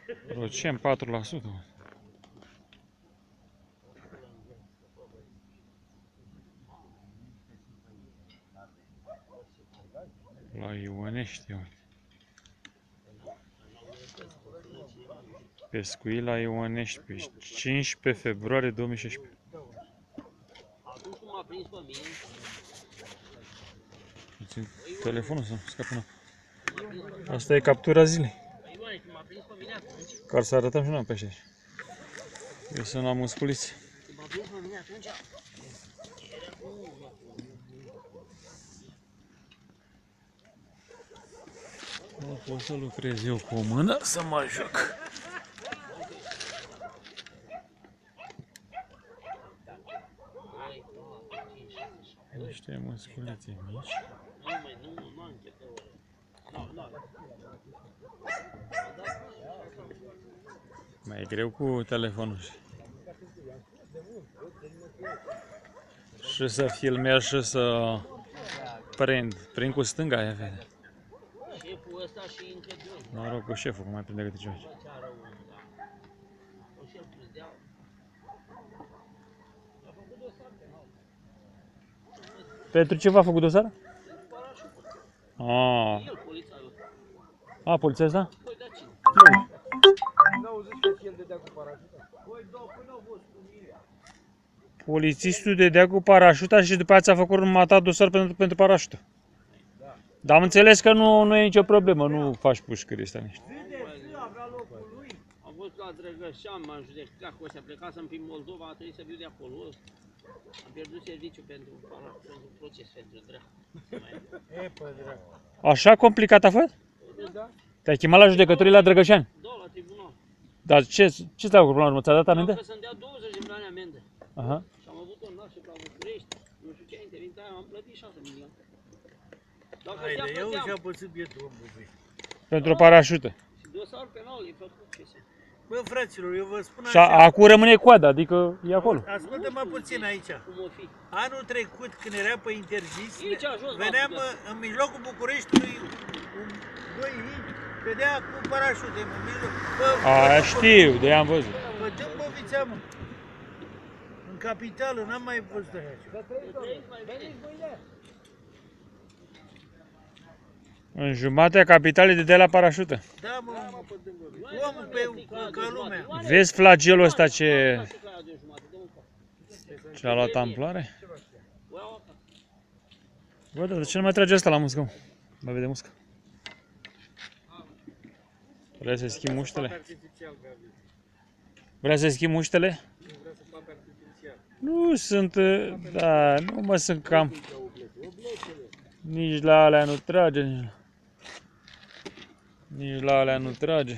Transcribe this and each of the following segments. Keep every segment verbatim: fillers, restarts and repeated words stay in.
Procent patru la sută. La Ionești, uite. Pescuit la Ionești pe cincisprezece februarie două mii șaisprezece. Atunci cum m-a prins pe mine? Țin telefonul să scapă înapoi. Asta e captura zilei. Păi băi, cum m-a prins pe mine atunci? Care să arătăm și noi pe așa. Eu sunt la musculiți. Cum m-a prins pe mine atunci? Nu pot să lucrez eu cu o mână să mă joc. Niște musculițe mici. Nu, măi, nu, nu am chef de ore. Nu, nu. Mai e greu cu telefonul. Și să filmez și să prind. Prind cu stânga aia, vede. Șeful ăsta și între doi. Mă rog cu șeful, cum mai prinde câte ceva. Ce are unul, da. O șef plus de aur. A făcut dosar penal. Pentru ce v-a făcut dosar? Pentru parașută. Ah, El, polițaiul. a, poliția asta? Păi, dar cine? N-au zis că și el dădea cu parașuta? Păi, da, până au fost cu mine. Polițistul dădea cu parașuta și după aceea ți-a făcut un matat dosar pentru, pentru parașută. Da. Dar am înțeles că nu, nu e nicio problemă, nu faci pușcării ăsta niște. Avea locul lui. Am fost la Drăgășan, m-am judecat cu ăștia, plecasem prin Moldova, a trebuit să viu de acolo. Am pierdut serviciu pentru, pentru proces, pentru dracu. E, pă, dracu. Așa complicat a fost? Da? Te-ai chemat la judecătorii la Drăgășani? Da, la tribunal. Dar ce, ce ți-a făcut până la urmă? Ți-a dat amendă? Că să-mi dea douăzeci de milioane amendă. Aha. Și am avut o nașă la București, nu știu ce, interinta aia, am plătit șase milioane. Dacă Haide, se-a eu plăteam. și-a pățit bietul om, bă. Pentru o parașută. Și dosar penal e făcut ce se. Bă, fraților, eu vă spun Și așa. a- acum rămâne coada, adică e acolo. Ascultă-mă puțin aici. Cum o fi? Anul trecut, când era pe interzis, Aici, jos, la veneam București. în mijlocul Bucureștiului, un, doi hici, vedea cu parașute în mijloc. Bă, Aia știu, de am văzut. Bă, Dâmbovița, mă. În capitală, n-am mai văzut așa. Veniți mâine. În jumatea capitalei de de la parașută. Da, mă, omul pe, ca lumea. Vezi flagelul ăsta ce, ce a luat amploare? Bă, dar de ce nu mai trage asta la muscă? Mă vede muscă. Vrei să schimb muștele? Vrei să schimb muștele? Nu sunt, da, nu mă sunt cam. Nici la alea nu trage, nici la, nici la alea nu trage.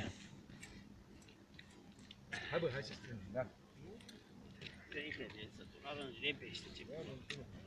Hai bă, hai să strângem, da.